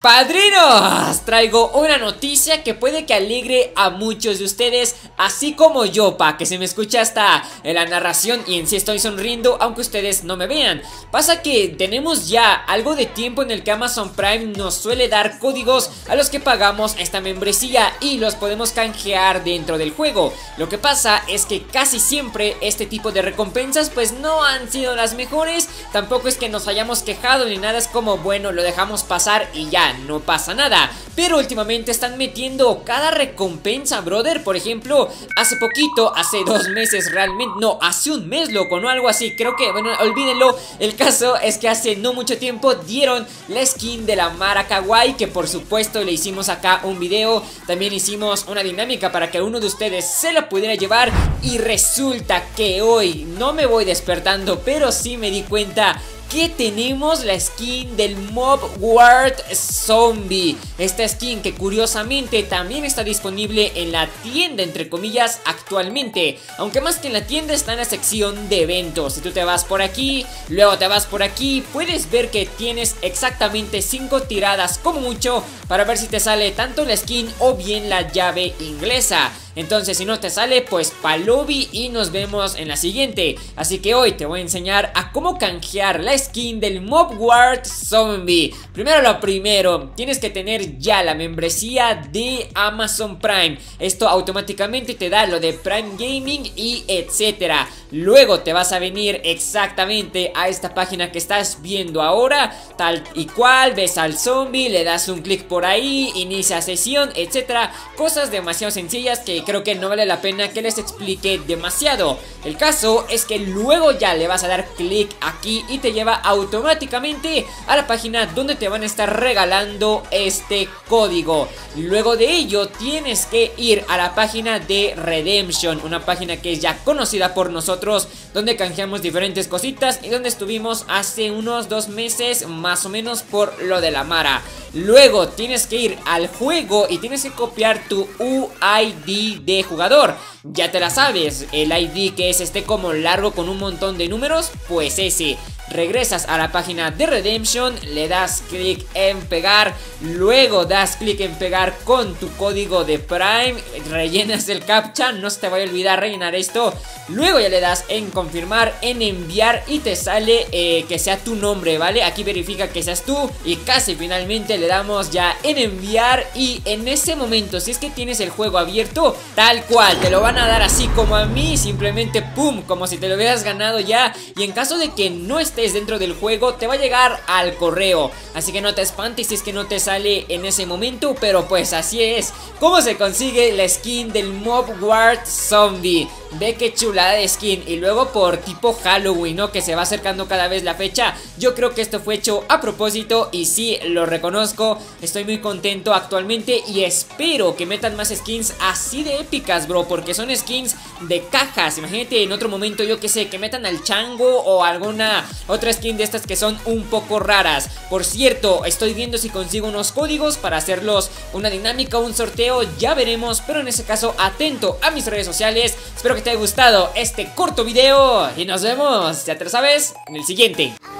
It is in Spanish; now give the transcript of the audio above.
Padrinos, traigo una noticia que puede que alegre a muchos de ustedes, así como yo, que se me escucha hasta en la narración y en sí estoy sonriendo aunque ustedes no me vean. Pasa que tenemos ya algo de tiempo en el que Amazon Prime nos suele dar códigos a los que pagamos esta membresía y los podemos canjear dentro del juego. Lo que pasa es que casi siempre este tipo de recompensas pues no han sido las mejores, tampoco es que nos hayamos quejado ni nada, es como bueno, lo dejamos pasar y ya, no pasa nada. Pero últimamente están metiendo cada recompensa, brother. Por ejemplo, hace poquito, hace 2 meses realmente, no, hace un mes, loco, no, algo así, creo que, bueno, olvídenlo. El caso es que hace no mucho tiempo dieron la skin de la Mara Kawaii, que por supuesto le hicimos acá un video. También hicimos una dinámica para que uno de ustedes se la pudiera llevar. Y resulta que hoy no me voy despertando, pero sí me di cuenta que tenemos la skin del Mob World Zombie. Esta skin que curiosamente también está disponible en la tienda, entre comillas, actualmente. Aunque más que en la tienda está en la sección de eventos. Si tú te vas por aquí, luego te vas por aquí, puedes ver que tienes exactamente 5 tiradas como mucho para ver si te sale tanto la skin o bien la llave inglesa. Entonces si no te sale, pues pa'l lobby y nos vemos en la siguiente. Así que hoy te voy a enseñar a cómo canjear la skin del Mob World Zombie. Primero lo primero, tienes que tener ya la membresía de Amazon Prime. Esto automáticamente te da lo de Prime Gaming y etcétera. Luego te vas a venir exactamente a esta página que estás viendo ahora, tal y cual, ves al zombie, le das un clic por ahí, inicia sesión, etcétera. Cosas demasiado sencillas que creo que no vale la pena que les explique demasiado. El caso es que luego ya le vas a dar clic aquí y te lleva automáticamente a la página donde te van a estar regalando este código. Luego de ello tienes que ir a la página de Redemption, una página que es ya conocida por nosotros, donde canjeamos diferentes cositas y donde estuvimos hace unos 2 meses más o menos por lo de la Mara. Luego tienes que ir al juego y tienes que copiar tu UID de jugador. Ya te la sabes, el ID que es como largo con un montón de números, pues ese. Regresas a la página de Redemption, le das clic en pegar, luego das clic en pegar con tu código de Prime, rellenas el captcha, no se te vaya a olvidar rellenar esto, luego ya le das en confirmar, en enviar y te sale que sea tu nombre, ¿vale? Aquí verifica que seas tú y casi finalmente le damos ya en enviar y en ese momento, si es que tienes el juego abierto, tal cual, te lo van a dar así como a mí, simplemente pum, como si te lo hubieras ganado ya. Y en caso de que no estés dentro del juego, te va a llegar al correo, así que no te espantes si es que no te sale en ese momento, pero pues así es como se consigue la skin del Mob World Zombie. Ve qué chulada de skin. Y luego por tipo Halloween, ¿no? Que se va acercando cada vez la fecha. Yo creo que esto fue hecho a propósito y sí, lo reconozco. Estoy muy contento actualmente y espero que metan más skins así de épicas, bro, porque son skins de cajas. Imagínate en otro momento, yo que sé, que metan al chango o alguna otra skin de estas que son un poco raras. Por cierto, estoy viendo si consigo unos códigos para hacerlos una dinámica, un sorteo, ya veremos. Pero en ese caso, atento a mis redes sociales. Espero que te haya gustado este corto video y nos vemos, ya te lo sabes, en el siguiente.